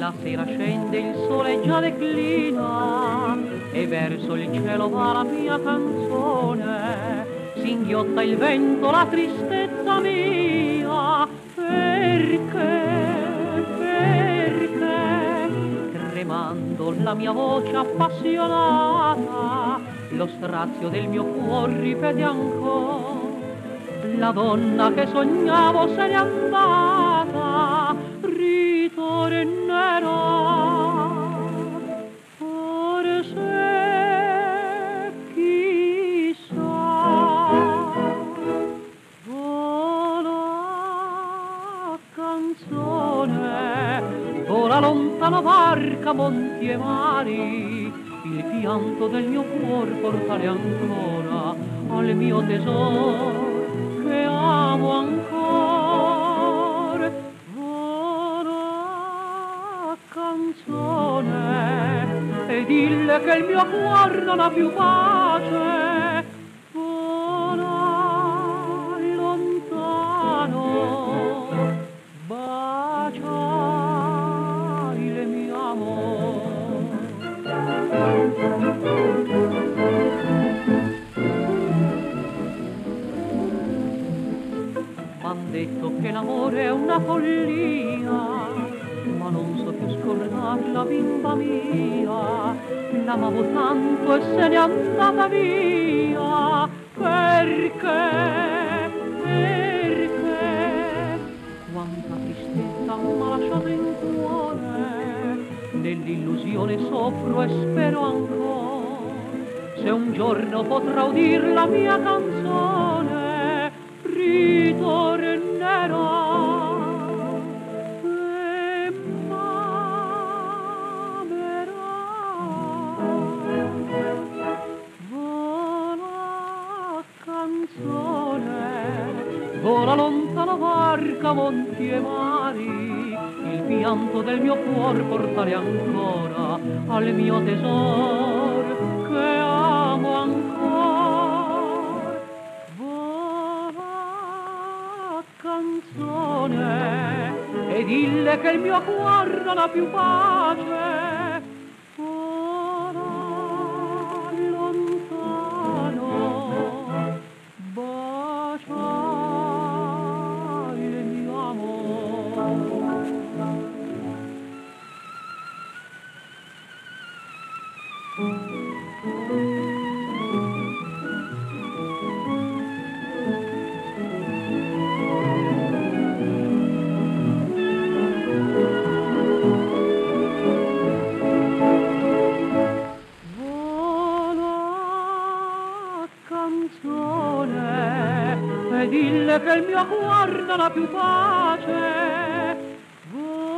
La sera scende, il sole già declina e verso il cielo va la mia canzone. Singhiotta il vento la tristezza mia, perché, tremando la mia voce appassionata, lo strazio del mio cuore ripete ancora. La donna che sognavo se n'è andata, ritornerà. Forse, chissà, vola canzone, vola lontana barca, monti e mari, il pianto del mio cuore portare ancora al mio tesoro che amo ancora. Vola canzone e dille che il mio cuore non ha più pace. Vola lontano, bacia il mio amore. M'han detto che l'amore è una follia, ma non so più scordar la bimba mia. L'amavo tanto e se n'è andata via. Perché? Quanta tristezza m'ha lasciato in cuore, nell'illusione soffro e spero ancora. Se un giorno potrò udir la mia canzone, ritornerò. E m'amerà. Vola canzone, vola lontana barca, monti e mari, il pianto del mio cuore portare ancora al mio tesoro che amo ancora. Vola canzone e dille che il mio cuore non ha più pace. Vola lontano, bacia il mio amore. Canzone e dille che il mio cuore non ha più pace.